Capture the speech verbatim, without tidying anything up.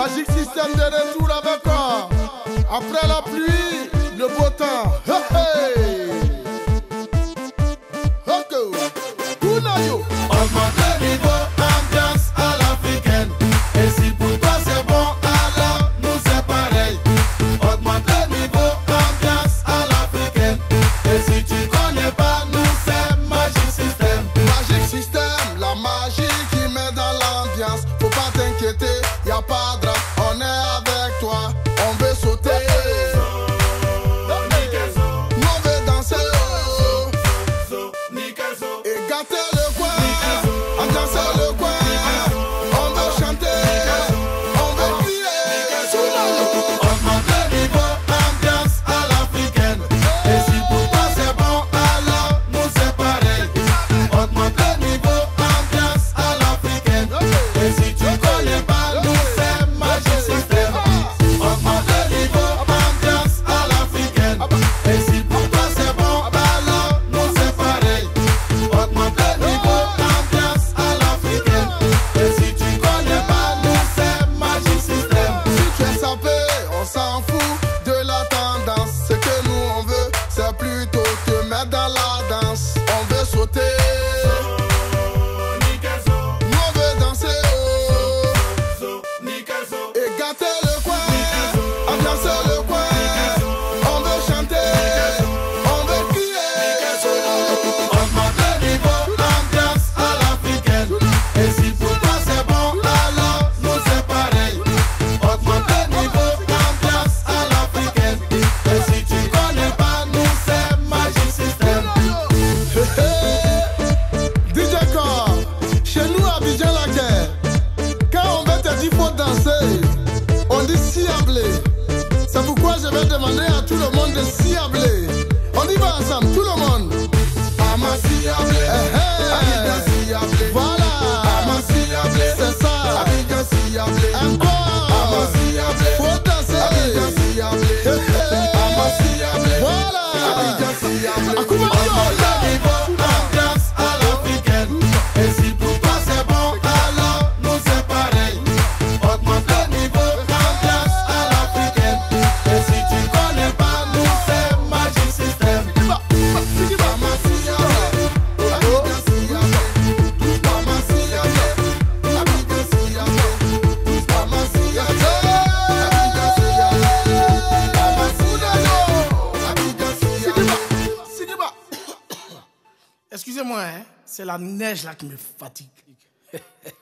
Magic System de retour avec quoi? Après la pluie, le beau temps. Hey, hey. Ok. Kunayo. Augmente le niveau, ambiance à l'africaine. Et si pour toi c'est bon, alors nous c'est pareil. Augmente le niveau, ambiance à l'africaine. Et si tu connais pas, nous c'est Magic System. Magic System, la magie qui met dans l'ambiance. Faut pas t'inquiéter, y a pas de drame. On est avec toi, on veut sauter. Et gâter le coin, ambiancer le coin. On veut chanter, on veut crier. Augmente le niveau, ambiance à l'africaine. Et si pour toi c'est bon, alors nous c'est pareil. Augmente le niveau, ambiance à l'africaine. Et si tu connais pas, nous c'est Magic System. Augmente le niveau, ambiance à l'africaine. Et si pour toi c'est bon, alors nous c'est pareil. Augmente le niveau, ambiance à l'africaine. Et si tu connais pas, nous c'est Magic System. Si tu es sapé, on s'en fout de la tendance. Ce que nous on veut, c'est plutôt te mettre dans la danse. On veut sauter, nous on veut danser, oh. Et gâter le coin, ambiancer le coin. On veut chanter, on veut crier. Augmente le niveau, ambiance à l'africaine. Et si pour toi c'est bon, alors nous c'est pareil. Augmente le niveau, ambiance à l'africaine. Et si tu connais pas, nous c'est Magic System. D J Core, chez nous à Abidjan la guerre, quand on veut te dire faut danser, on dit ciablé. C'est pourquoi je vais demander à tout le monde de ciabler. On y va ensemble, tout le monde. Ama ciablé, Abidjan ciablé. Voilà, Ama ciablé, c'est ça. Abidjan ciablé. Encore, Ama ciablé, faut danser. Abidjan ciablé. Ama ciablé, Voilà, Abidjan ciablé. Akuma Augmente Yo. le niveau, ambiance à l'africaine. Et si pour toi c'est bon, alors nous c'est pareil. Augmente le niveau, ambiance à l'africaine. Et si tu connais pas, nous c'est Magic System. Ama ciablé, Abidjan ciablé. Ama ciablé, Abidjan ciablé. Ama ciablé, Abidjan ciablé. Ama ciablé, Abidjan ciablé. Sidiba. Excusez-moi, hein, c'est la neige là qui me fatigue.